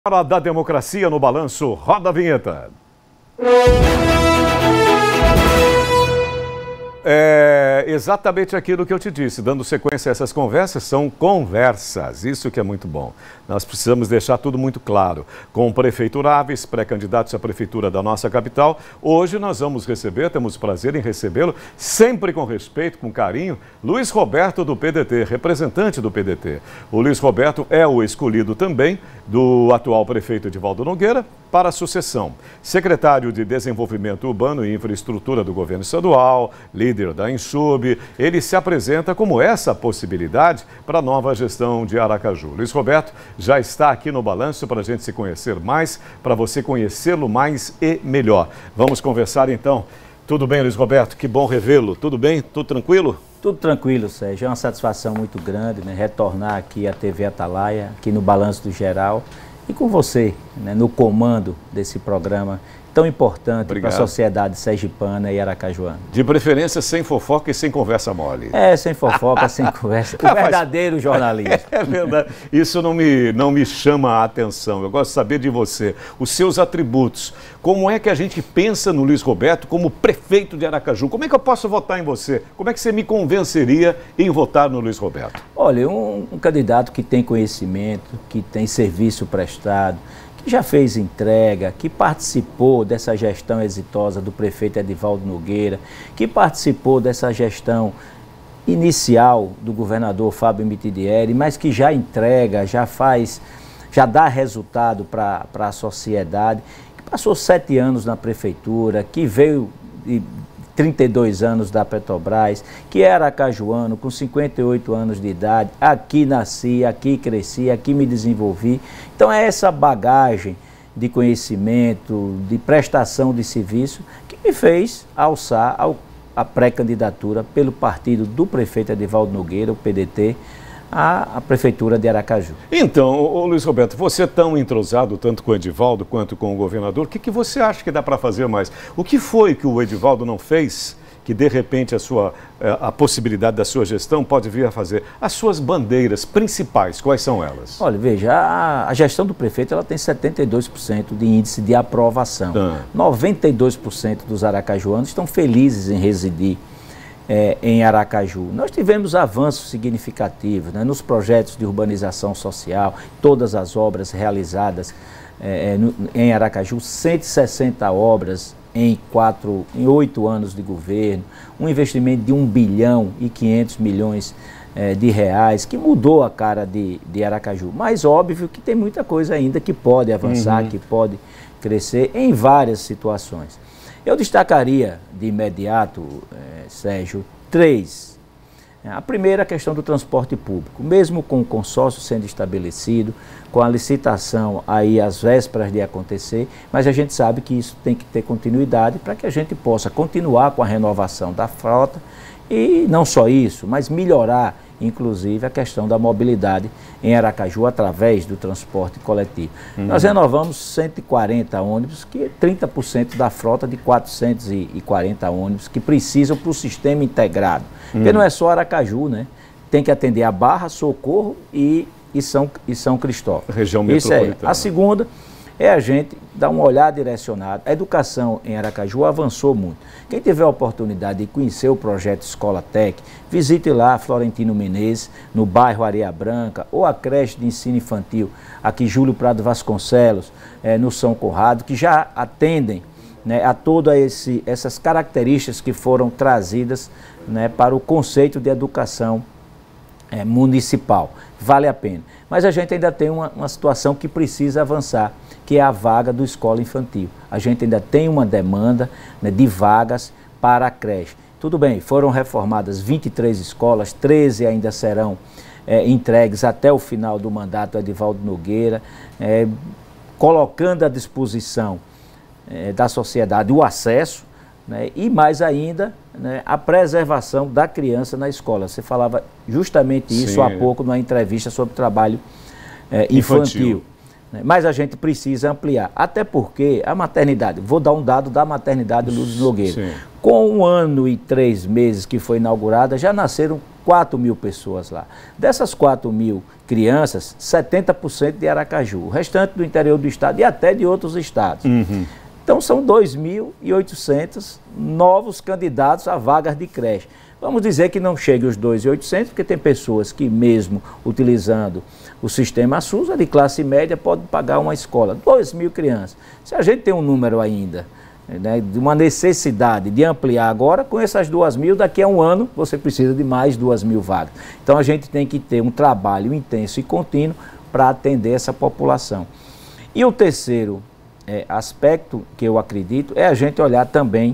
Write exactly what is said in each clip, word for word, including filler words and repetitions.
Hora da democracia no balanço, roda a vinheta. É exatamente aquilo que eu te disse, dando sequência a essas conversas, são conversas, isso que é muito bom. Nós precisamos deixar tudo muito claro. Com prefeituráveis, pré-candidatos à prefeitura da nossa capital, hoje nós vamos receber, temos o prazer em recebê-lo, sempre com respeito, com carinho, Luiz Roberto do P D T, representante do P D T. O Luiz Roberto é o escolhido também do atual prefeito Edivaldo Nogueira para a sucessão. Secretário de Desenvolvimento Urbano e Infraestrutura do Governo Estadual, líder da Insub, ele se apresenta como essa possibilidade para a nova gestão de Aracaju. Luiz Roberto já está aqui no balanço para a gente se conhecer mais, para você conhecê-lo mais e melhor. Vamos conversar então. Tudo bem, Luiz Roberto? Que bom revê-lo. Tudo bem? Tudo tranquilo? Tudo tranquilo, Sérgio. É uma satisfação muito grande, né, retornar aqui à T V Atalaia, aqui no Balanço do Geral, e com você, né, no comando desse programa tão importante para a sociedade sergipana e aracajuana. De preferência sem fofoca e sem conversa mole. É, sem fofoca, sem conversa. O verdadeiro jornalismo. É verdade. Isso não me, não me chama a atenção. Eu gosto de saber de você, os seus atributos. Como é que a gente pensa no Luiz Roberto como prefeito de Aracaju? Como é que eu posso votar em você? Como é que você me convenceria em votar no Luiz Roberto? Olha, um, um candidato que tem conhecimento, que tem serviço prestado, que já fez entrega, que participou dessa gestão exitosa do prefeito Edivaldo Nogueira, que participou dessa gestão inicial do governador Fábio Mitidieri, mas que já entrega, já faz, já dá resultado para a sociedade, que passou sete anos na prefeitura, que veio de trinta e dois anos da Petrobras, que é aracajuano, com cinquenta e oito anos de idade, aqui nasci, aqui cresci, aqui me desenvolvi. Então é essa bagagem de conhecimento, de prestação de serviço, que me fez alçar ao, a pré-candidatura pelo partido do prefeito Edivaldo Nogueira, o P D T, à, à prefeitura de Aracaju. Então, ô, ô, Luiz Roberto, você é tão entrosado tanto com o Edivaldo quanto com o governador, o que, que você acha que dá para fazer mais? O que foi que o Edivaldo não fez, que de repente a, sua, a possibilidade da sua gestão pode vir a fazer? As suas bandeiras principais, quais são elas? Olha, veja, a, a gestão do prefeito ela tem setenta e dois por cento de índice de aprovação. Ah. noventa e dois por cento dos aracajuanos estão felizes em residir É, em Aracaju. Nós tivemos avanços significativos, né, nos projetos de urbanização social, todas as obras realizadas é, no, em Aracaju, cento e sessenta obras em, quatro, em oito anos de governo, um investimento de um bilhão e quinhentos milhões é, de reais, que mudou a cara de, de Aracaju. Mas óbvio que tem muita coisa ainda que pode avançar, uhum. que pode crescer em várias situações. Eu destacaria de imediato, eh, Sérgio, três. A primeira, a questão do transporte público. Mesmo com o consórcio sendo estabelecido, com a licitação aí às vésperas de acontecer, mas a gente sabe que isso tem que ter continuidade para que a gente possa continuar com a renovação da frota e não só isso, mas melhorar inclusive a questão da mobilidade em Aracaju através do transporte coletivo. Uhum. Nós renovamos cento e quarenta ônibus, que é trinta por cento da frota de quatrocentos e quarenta ônibus que precisam para o sistema integrado. Uhum. Porque não é só Aracaju, né? Tem que atender a Barra, Socorro e, e, São, e São Cristóvão. Região metropolitana. Isso é. A segunda é a gente dar um olhar direcionado. A educação em Aracaju avançou muito. Quem tiver a oportunidade de conhecer o projeto Escola Tec, visite lá Florentino Menezes, no bairro Areia Branca, ou a creche de ensino infantil, aqui Júlio Prado Vasconcelos, é, no São Conrado, que já atendem, né, a todas esse, essas características que foram trazidas, né, para o conceito de educação é, municipal. Vale a pena. Mas a gente ainda tem uma, uma situação que precisa avançar, que é a vaga do escola infantil. A gente ainda tem uma demanda, né, de vagas para a creche. Tudo bem, foram reformadas vinte e três escolas, treze ainda serão é, entregues até o final do mandato do Edivaldo Nogueira, é, colocando à disposição é, da sociedade o acesso, né, e mais ainda, né, a preservação da criança na escola. Você falava justamente isso Sim. há pouco numa entrevista sobre trabalho é, infantil. infantil. Né? Mas a gente precisa ampliar, até porque a maternidade, vou dar um dado da maternidade Lourdes Nogueira. Sim. Com um ano e três meses que foi inaugurada, já nasceram quatro mil pessoas lá. Dessas quatro mil crianças, setenta por cento de Aracaju, o restante do interior do estado e até de outros estados. Uhum. Então são dois mil e oitocentos novos candidatos a vagas de creche. Vamos dizer que não chegue os dois mil e oitocentos, porque tem pessoas que mesmo utilizando o sistema SUS, de classe média, podem pagar uma escola, dois mil crianças. Se a gente tem um número ainda, né, de uma necessidade de ampliar agora, com essas duas mil, daqui a um ano você precisa de mais duas mil vagas. Então a gente tem que ter um trabalho intenso e contínuo para atender essa população. E o terceiro é, aspecto que eu acredito é a gente olhar também,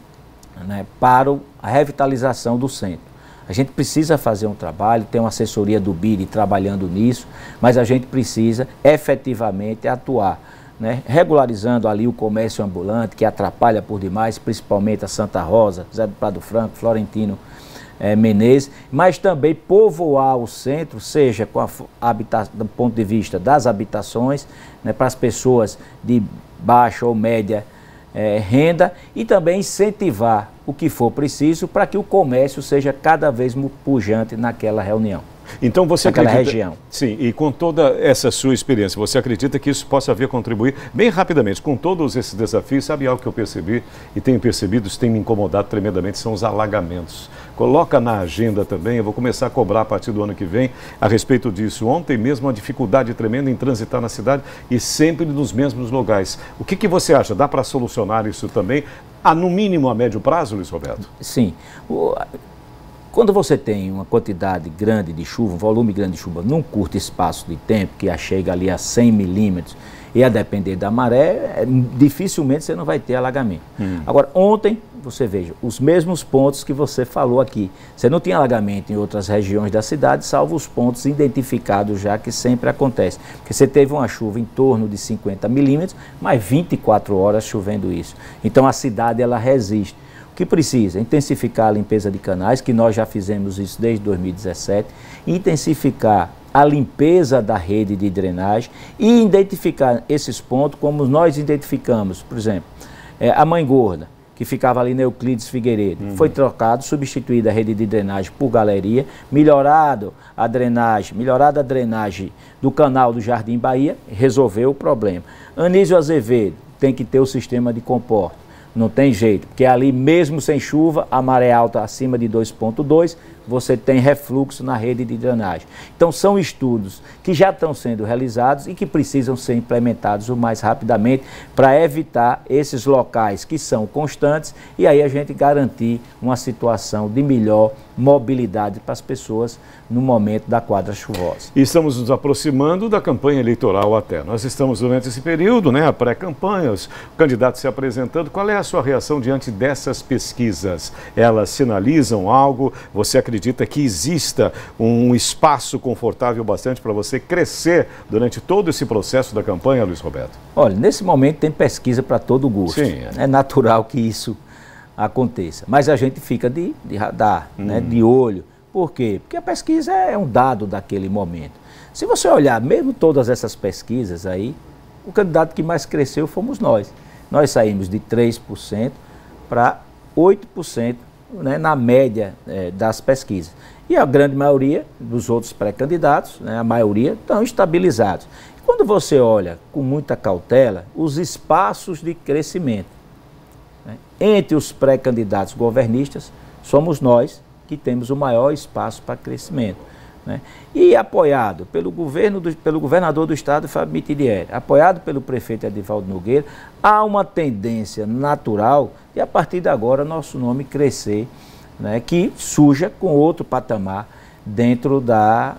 né, para a revitalização do centro. A gente precisa fazer um trabalho, tem uma assessoria do B I R trabalhando nisso, mas a gente precisa efetivamente atuar, né, regularizando ali o comércio ambulante, que atrapalha por demais, principalmente a Santa Rosa, Zé do Prado Franco, Florentino é, Menezes, mas também povoar o centro, seja com a habita do ponto de vista das habitações, né, para as pessoas de baixa ou média É, renda, e também incentivar o que for preciso para que o comércio seja cada vez mais pujante naquela reunião. Então você naquela acredita, região. Sim, e com toda essa sua experiência, você acredita que isso possa vir contribuir bem rapidamente com todos esses desafios? Sabe algo que eu percebi e tenho percebido, isso tem me incomodado tremendamente, são os alagamentos. Coloca na agenda também, eu vou começar a cobrar a partir do ano que vem a respeito disso. Ontem mesmo uma dificuldade tremenda em transitar na cidade e sempre nos mesmos lugares. O que, que você acha? Dá para solucionar isso também, a, no mínimo a médio prazo, Luiz Roberto? Sim. O... Quando você tem uma quantidade grande de chuva, um volume grande de chuva, num curto espaço de tempo, que chega ali a cem milímetros, e a depender da maré, dificilmente você não vai ter alagamento. Hum. Agora, ontem, você veja, os mesmos pontos que você falou aqui. Você não tinha alagamento em outras regiões da cidade, salvo os pontos identificados já, que sempre acontece. Porque você teve uma chuva em torno de cinquenta milímetros, mas vinte e quatro horas chovendo isso. Então, a cidade, ela resiste. O que precisa? Intensificar a limpeza de canais, que nós já fizemos isso desde dois mil e dezessete, intensificar a limpeza da rede de drenagem e identificar esses pontos como nós identificamos. Por exemplo, é, a Mãe Gorda, que ficava ali na Euclides Figueiredo, uhum. foi trocado, substituída a rede de drenagem por galeria, melhorado a drenagem, melhorada a drenagem do canal do Jardim Bahia, resolveu o problema. Anísio Azevedo tem que ter o sistema de comporta. Não tem jeito, porque ali mesmo sem chuva, a maré alta acima de dois ponto dois, você tem refluxo na rede de drenagem. Então são estudos que já estão sendo realizados e que precisam ser implementados o mais rapidamente para evitar esses locais que são constantes e aí a gente garantir uma situação de melhor mobilidade para as pessoas no momento da quadra chuvosa. E estamos nos aproximando da campanha eleitoral até. Nós estamos durante esse período, né, a pré-campanha, os candidatos se apresentando. Qual é a sua reação diante dessas pesquisas? Elas sinalizam algo? Você acredita que exista um espaço confortável bastante para você crescer durante todo esse processo da campanha, Luiz Roberto? Olha, nesse momento tem pesquisa para todo gosto. Sim. É natural que isso aconteça. Mas a gente fica de, de radar, hum. né, de olho. Por quê? Porque a pesquisa é um dado daquele momento. Se você olhar, mesmo todas essas pesquisas aí, o candidato que mais cresceu fomos nós. Nós saímos de três por cento para oito por cento, né, na média é, das pesquisas. E a grande maioria dos outros pré-candidatos, né, a maioria, estão estabilizados. Quando você olha com muita cautela, os espaços de crescimento, né, entre os pré-candidatos governistas, somos nós que temos o maior espaço para crescimento. Né? E apoiado pelo, governo do, pelo governador do estado, Fábio Mitidieri, apoiado pelo prefeito Edivaldo Nogueira, há uma tendência natural de, a partir de agora, nosso nome crescer, né, que surja com outro patamar dentro da,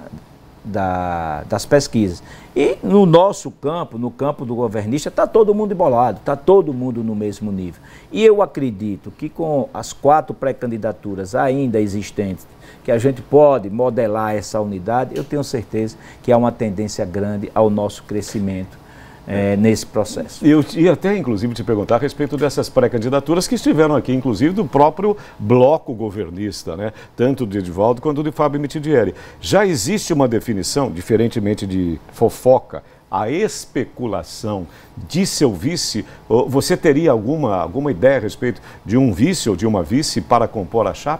da, das pesquisas. E no nosso campo, no campo do governista, está todo mundo embolado, está todo mundo no mesmo nível. E eu acredito que com as quatro pré-candidaturas ainda existentes, que a gente pode modelar essa unidade, eu tenho certeza que há uma tendência grande ao nosso crescimento é, nesse processo. Eu ia até, inclusive, te perguntar a respeito dessas pré-candidaturas que estiveram aqui, inclusive do próprio bloco governista, né? Tanto de Edivaldo quanto de Fábio Mitidieri. Já existe uma definição, diferentemente de fofoca, a especulação de seu vice? Você teria alguma, alguma ideia a respeito de um vice ou de uma vice para compor a chapa?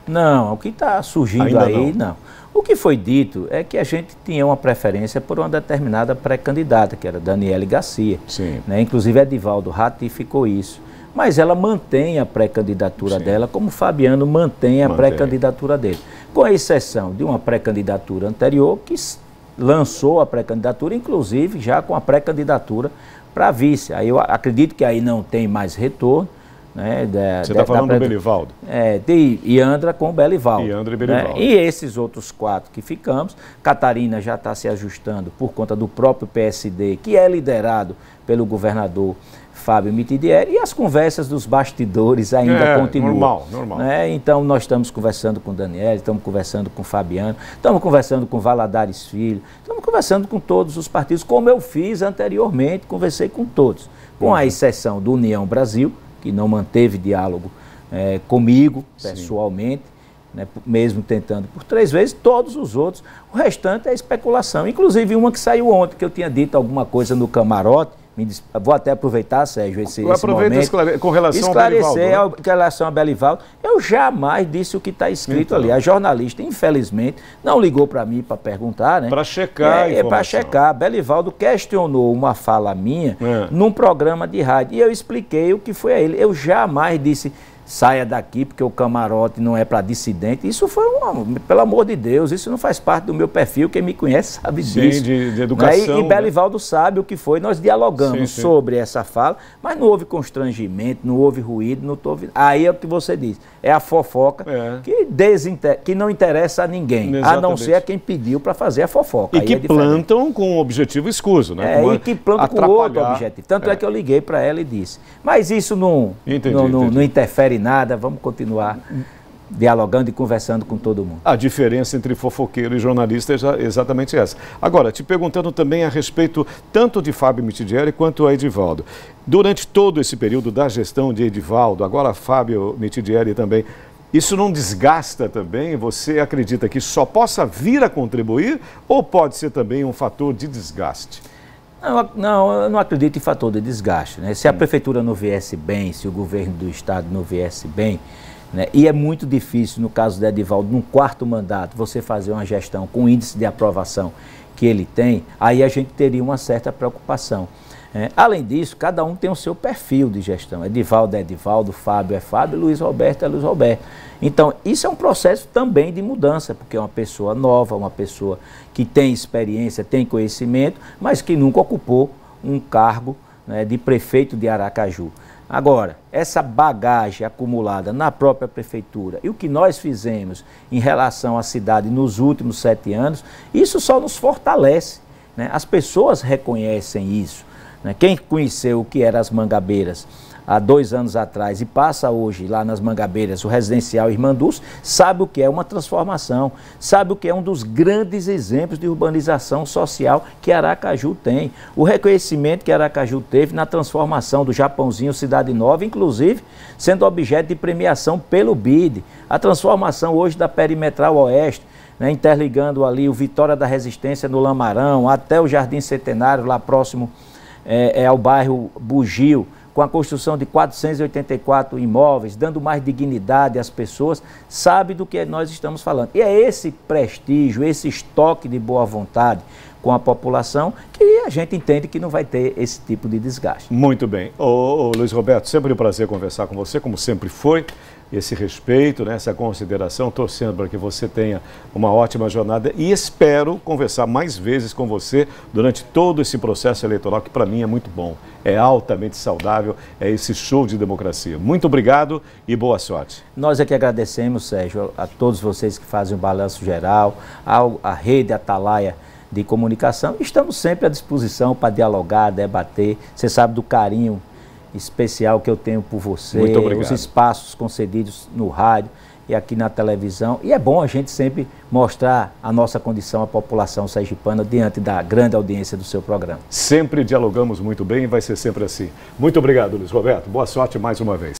Não, o que está surgindo Ainda aí, não. não. O que foi dito é que a gente tinha uma preferência por uma determinada pré-candidata, que era Daniele Garcia. Sim. Né? Inclusive, Edivaldo ratificou isso. Mas ela mantém a pré-candidatura dela, como o Fabiano mantém a pré-candidatura dele. Com exceção de uma pré-candidatura anterior, que lançou a pré-candidatura, inclusive já com a pré-candidatura para vice. Aí eu acredito que aí não tem mais retorno. Né, da, Você está falando do Belivaldo? É, de Iandra com o Belivaldo. Iandra e Belivaldo. Né? E esses outros quatro que ficamos, Catarina já está se ajustando por conta do próprio P S D, que é liderado pelo governador Fábio Mitidieri, e as conversas dos bastidores ainda é, continuam. Normal, normal. Né? Então nós estamos conversando com o Daniel, estamos conversando com o Fabiano, estamos conversando com Valadares Filho, estamos conversando com todos os partidos, como eu fiz anteriormente, conversei com todos, com a exceção do União Brasil, que não manteve diálogo é, comigo, pessoalmente, né, mesmo tentando por três vezes, todos os outros, o restante é especulação. Inclusive uma que saiu ontem, que eu tinha dito alguma coisa no camarote, me diz, vou até aproveitar, Sérgio, esse, eu esse momento. Esclare... Com relação esclarecer ao Belivaldo, né? Com relação a Belivaldo, eu jamais disse o que está escrito então. ali. A jornalista, infelizmente, não ligou para mim para perguntar, né? Para checar É, é para checar. Belivaldo questionou uma fala minha é. num programa de rádio e eu expliquei o que foi a ele. Eu jamais disse... saia daqui porque o camarote não é para dissidente. Isso foi um, pelo amor de Deus, isso não faz parte do meu perfil, quem me conhece sabe sim, disso. De, de educação. Né? E, e Belivaldo né? sabe o que foi, nós dialogamos sim, sim. sobre essa fala, mas não houve constrangimento, não houve ruído, não houve... Aí é o que você diz, é a fofoca é. Que, desinter... que não interessa a ninguém, exatamente. A não ser a quem pediu para fazer a fofoca. E Aí que é plantam com um objetivo escuso, né? É, e que plantam com outro objetivo. Tanto é, é que eu liguei para ela e disse, mas isso não, entendi, não, não, não interfere nada, vamos continuar dialogando e conversando com todo mundo. A diferença entre fofoqueiro e jornalista é exatamente essa. Agora, te perguntando também a respeito tanto de Fábio Mitidieri quanto a Edivaldo. Durante todo esse período da gestão de Edivaldo, agora Fábio Mitidieri também, isso não desgasta também? Você acredita que só possa vir a contribuir ou pode ser também um fator de desgaste? Não, não, eu não acredito em fator de desgaste. Né? Se a prefeitura não viesse bem, se o governo do estado não viesse bem, né? E é muito difícil, no caso de Edivaldo, num quarto mandato, você fazer uma gestão com o índice de aprovação que ele tem, aí a gente teria uma certa preocupação. É, além disso, cada um tem o seu perfil de gestão. Edivaldo é Edivaldo, Fábio é Fábio, Luiz Roberto é Luiz Roberto. Então, isso é um processo também de mudança, porque é uma pessoa nova, uma pessoa que tem experiência, tem conhecimento, mas que nunca ocupou um cargo, né, de prefeito de Aracaju. Agora, essa bagagem acumulada na própria prefeitura e o que nós fizemos em relação à cidade nos últimos sete anos, isso só nos fortalece, né? As pessoas reconhecem isso. Quem conheceu o que eram as Mangabeiras há dois anos atrás e passa hoje lá nas Mangabeiras, o residencial Irmanduz, sabe o que é uma transformação, sabe o que é um dos grandes exemplos de urbanização social que Aracaju tem. O reconhecimento que Aracaju teve na transformação do Japãozinho Cidade Nova, inclusive sendo objeto de premiação pelo B I D. A transformação hoje da Perimetral Oeste, né, interligando ali o Vitória da Resistência no Lamarão até o Jardim Centenário, lá próximo É, é ao bairro Bugio, com a construção de quatrocentos e oitenta e quatro imóveis, dando mais dignidade às pessoas, sabe do que nós estamos falando. E é esse prestígio, esse estoque de boa vontade com a população que a gente entende que não vai ter esse tipo de desgaste. Muito bem. Ô, ô, Luiz Roberto, sempre um prazer conversar com você, como sempre foi. Esse respeito, né, essa consideração, torcendo para que você tenha uma ótima jornada e espero conversar mais vezes com você durante todo esse processo eleitoral, que para mim é muito bom, é altamente saudável, é esse show de democracia. Muito obrigado e boa sorte. Nós é que agradecemos, Sérgio, a todos vocês que fazem o balanço geral, à rede Atalaia de comunicação. Estamos sempre à disposição para dialogar, debater. Você sabe do carinho especial que eu tenho por você, os espaços concedidos no rádio e aqui na televisão. E é bom a gente sempre mostrar a nossa condição à população sergipana diante da grande audiência do seu programa. Sempre dialogamos muito bem e vai ser sempre assim. Muito obrigado, Luiz Roberto. Boa sorte mais uma vez.